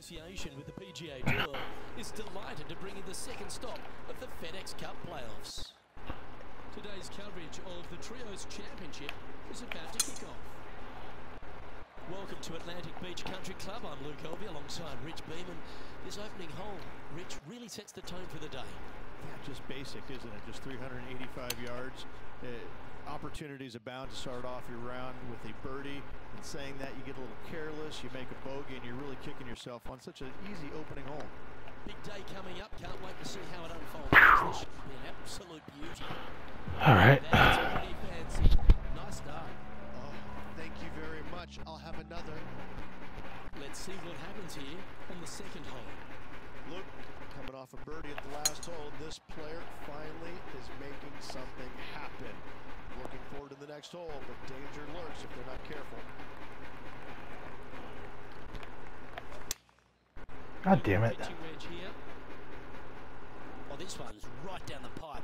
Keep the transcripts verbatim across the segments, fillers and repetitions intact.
association with the P G A Tour is delighted to bring in the second stop of the FedEx Cup playoffs. Today's coverage of the Trios Championship is about to kick off. Welcome to Atlantic Beach Country Club. I'm Luke Elvey alongside Rich Beeman. This opening hole, Rich, really sets the tone for the day. Yeah, just basic, isn't it? Just three hundred eighty-five yards. Uh, opportunities abound to start off your round with a birdie. And saying that, you get a little careless, you make a bogey, and you're really kicking yourself on such an easy opening hole. Big day coming up. Can't wait to see how it unfolds. This should be an absolute beauty. All right. That's pretty fancy. Nice start. Oh, thank you very much. I'll have another. Let's see what happens here on the second hole. Look, coming off a birdie at the last hole, this player finally is making something happen. Looking forward to the next hole, but danger lurks if they're not careful. God damn it. Pitching wedge here. Oh, this one's right down the pipe.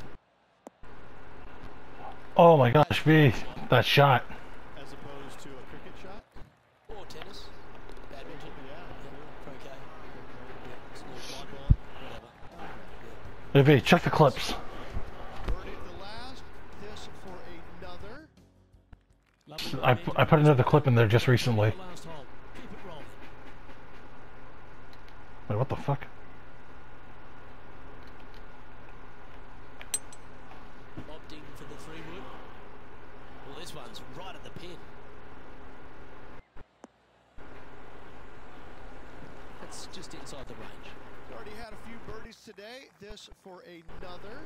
Oh my gosh, V, that shot. As opposed to a cricket shot? Or tennis. Badminton. Yeah. Croquet. Yeah. Snooze, ball, whatever. V, check the clips. Birdie at the last. This for another. Lovely I, I put another clip in there just recently. last hole. Keep it rolling. Wait, what the fuck? Opting for the three wood. Well, this one's right at the pin. That's just inside the range. Already had a few birdies today. This for another.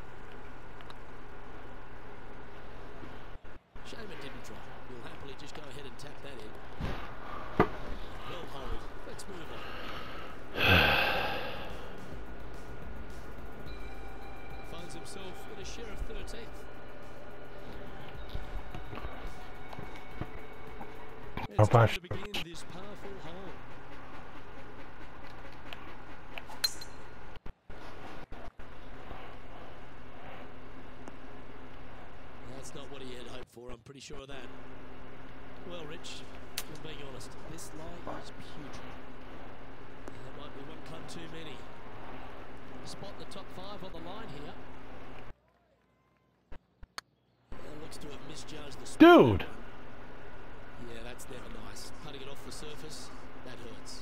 Shame it didn't drop. We'll happily just go ahead and tap that in. Well hold. Let's move on. Finds himself in a share of thirteenth. Oh, It's time gosh. to begin this powerful hole. That's not what he had hoped for, I'm pretty sure of that. Well, Rich, I'm being honest, this lie is putrid. That might be one club too many. Spot the top five on the line here. That looks to have misjudged the speed. Dude! Yeah, that's never nice. Cutting it off the surface, that hurts.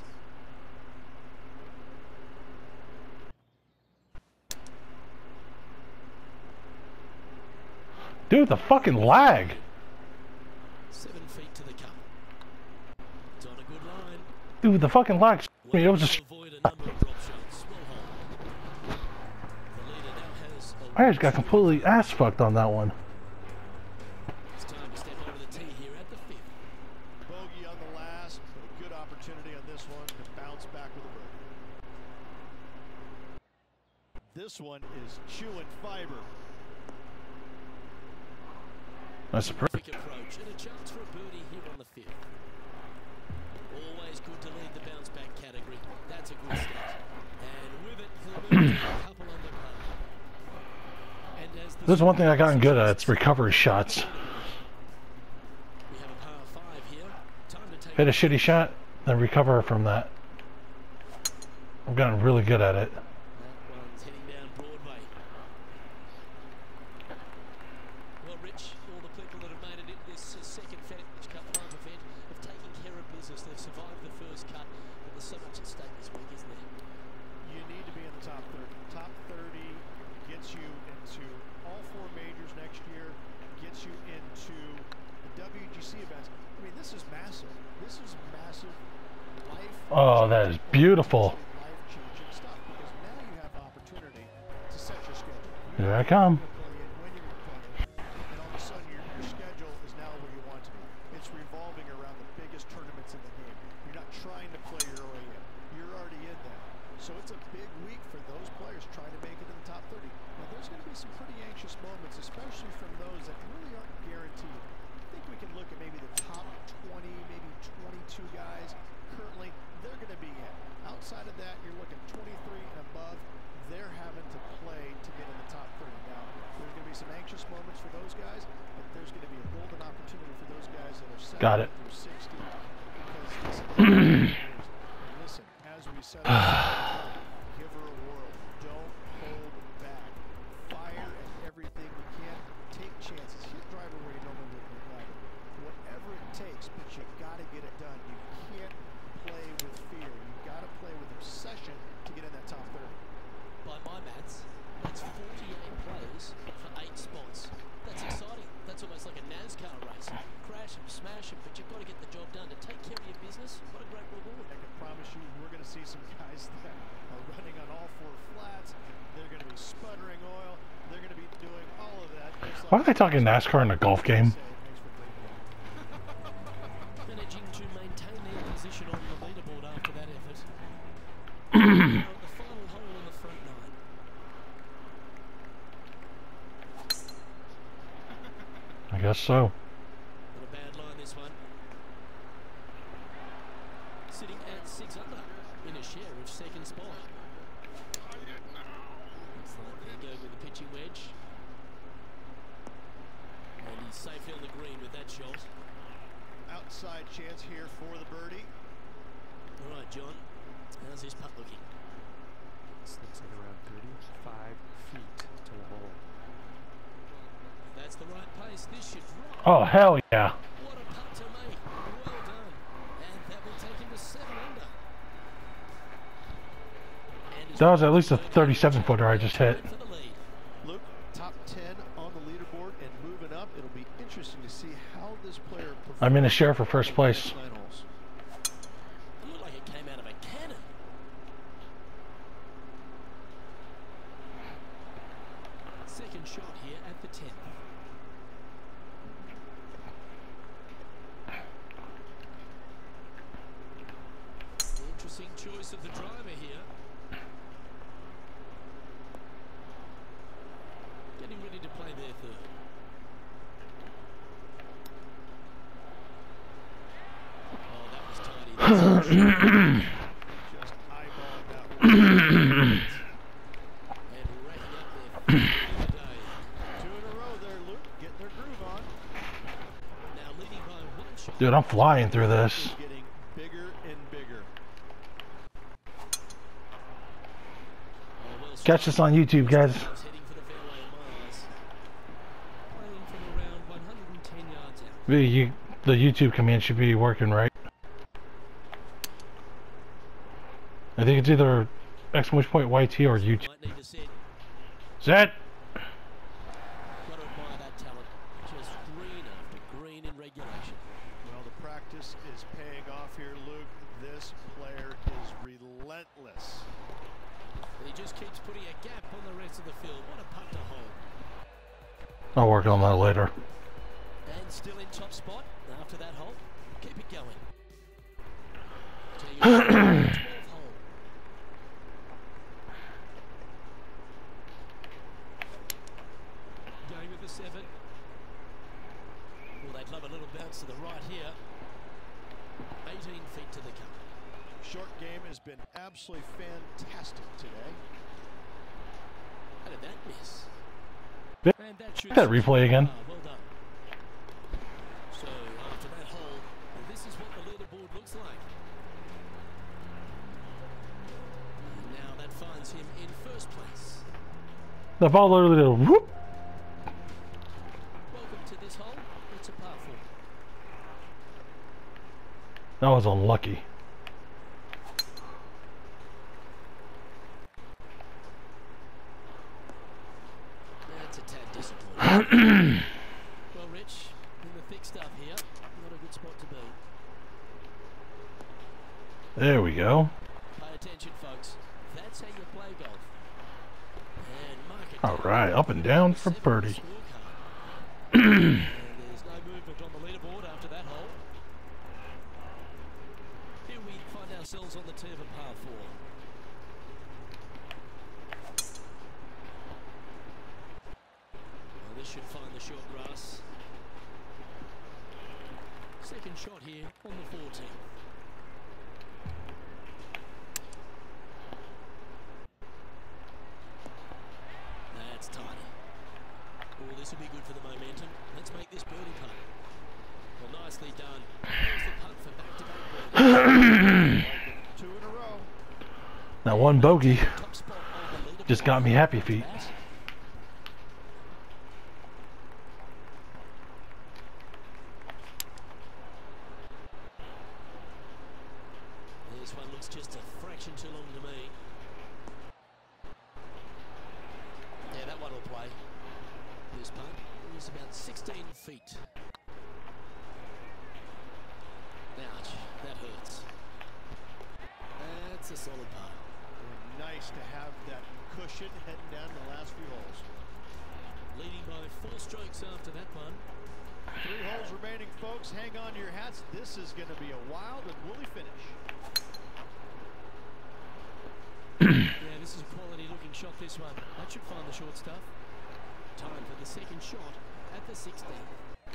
Dude, the fucking lag. Seven feet to the cup. It's on a good line. Dude, the fucking lag. I mean, it was To just. avoid a number of drop shots. Well hold. The leader now has a I just got completely ass fucked on that one. It's time to step over the tee here at the fifth. Bogey on the last, but a good opportunity on this one to bounce back with a birdie. This one is chewing fiber. That's a pretty. Quick approach and a chance for a birdie here on the fifth. Always good to lead the bounce back category. That's a good start. And with it, he'll move to a couple on the putt. And as the There's one thing I gotten good at. It's recovery shots. we have a par five here. Time to take Hit a shitty shot, then recover from that. I've gotten really good at it. That one's heading down Broadway. Well, Rich, all the people that have made it in this uh, second FedEx Cup Live event have taken care of business. They've survived the first cut, but there's so much at stake this week, isn't there? You need to be in the top thirty. Top thirty gets you into all four majors next year, gets you into the W G C events. I mean, this is massive. This is massive life. Oh, that is beautiful. Life-changing stuff because now you have opportunity to set your schedule. Here I come. When you were playing, and all of a sudden your, your schedule is now where you want to be. It's revolving around the biggest tournaments in the game. You're not trying to play your way in. You're already in there. So it's a big week for those players trying to make it in the top thirty. Now there's going to be some pretty anxious moments, especially from those that really aren't guaranteed. I think we can look at maybe the top twenty, maybe twenty-two guys currently. They're going to be in. Outside of that, you're looking twenty-three and above. They're having to play to get in the top thirty. Now, there's going to be some anxious moments for those guys, but there's going to be a golden opportunity for those guys that are Got it. seventy through sixty. Because listen, listen, as Why are they talking NASCAR in a golf game? Managing to maintain their position on the leaderboard after that effort. Now at the final hole in the front nine. I guess so. Not a bad line, this one. Sitting at six under in a share of second spot. Looks like they go with the pitching wedge. And he's safely on the green with that shot. Outside chance here for the birdie. All right, John. How's his putt looking? This looks like around thirty-five feet to the hole. That's the right pace. This should drop. Oh, hell yeah. What a putt to make. Well done. And that will take him to seven under. And he's That was at least a thirty-seven footer I just hit. for the lead. Luke, top ten on the leaderboard and moving up. It'll be interesting to see how this player performs. I'm in a share for first place. It looked like it came out of a cannon. Second shot here at the tenth. Interesting choice of the driver here. Getting ready to play their third. Oh, that was tidy. Just eyeballing that one. And racking up their fifth of the day. Two in a row there, Luke. Getting their groove on. Now leading by one shot. Dude, I'm flying through this. Getting bigger and bigger. Oh, well Catch this on YouTube, guys. was heading for the fairway of miles. Playing from around one hundred ten yards out. The, you, the YouTube command should be working, right? I think it's either exclamation point Y T or YouTube. Might need to set. Set! Got to admire that talent. Just green after green in regulation. Well, the practice is paying off here, Luke. This player is relentless. He just keeps putting a gap on the rest of the field. What a putt to hold. I'll work on that later. And still in top spot after that hole. Keep it going. twelfth hole. Going with the seven. Well, they'd love a little bounce to the right here. eighteen feet to the cup. Short game has been absolutely fantastic today. How did that miss? Bit- And that should that replay again. Ah, well done. So after that hole, this is what the leaderboard looks like. And now that finds him in first place. The ball literally did a whoop. Welcome to this hole. It's a par four. That was unlucky. That's a tad disappointing. Well, Rich, in the thick stuff here, not a good spot to be. There we go. Pay attention, folks. That's how you play golf. And mark it All down. right, up and down for Seven birdie. scorecard. And there's no movement on the leaderboard after that hole. Here we find ourselves on the tee of a par four. Well, this should find the short grass. Second shot here on the fourteenth. That's tidy. Oh, this will be good for the momentum. Let's make this birdie putt. Well, nicely done. There's the putt for back-to-back birdies. Two in a row. That one bogey Top spot on the leaderboard. just got me happy feet. That. This one looks just a fraction too long to me. Yeah, that one will play. This putt is about sixteen feet. Ouch, that hurts. That's a solid putt. Nice to have that cushion heading down the last few holes. Leading by four strokes after that one. Three holes remaining, folks. Hang on to your hats. This is going to be a wild and woolly finish. Yeah, this is a quality-looking shot, this one. That should find the short stuff. Time for the second shot at the sixteenth.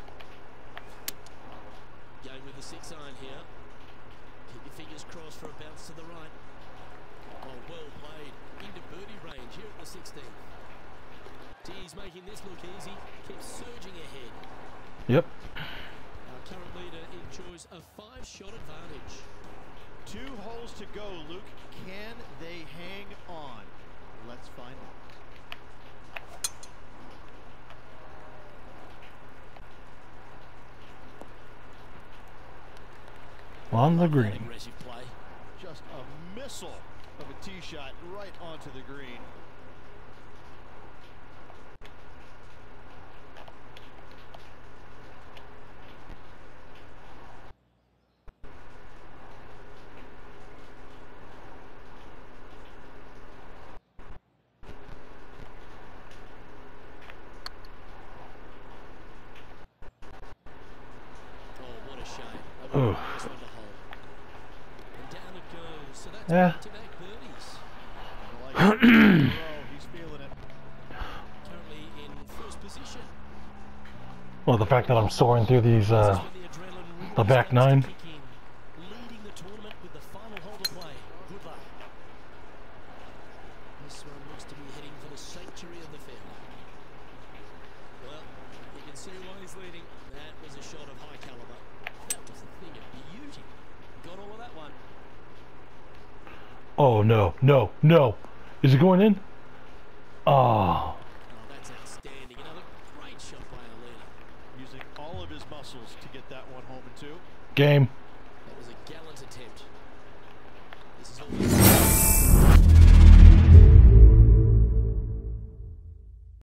Going with the six iron here. Keep your fingers crossed for a bounce to the right. Oh, well played. Into birdie range here at the sixteenth. He's making this look easy. Keeps surging ahead. Yep. Our current leader enjoys a five-shot advantage. Two holes to go, Luke. Can they hang on? Let's find out. On the green. Aggressive play. Just a missile of a tee shot right onto the green. Ooh. Yeah. Well, the fact that I'm soaring through these, uh, the back nine. Leading the tournament with the final hole to play. Good luck. This one looks to be heading for the sanctuary of the fairway. Well, you can see why he's leading. That was a shot of high caliber. That was a thing of beauty. Got all of that one. Oh no, no, no. Is it going in? Oh. Oh, that's outstanding. Another great shot by our leader. Using all of his muscles to get that one home in two. Game.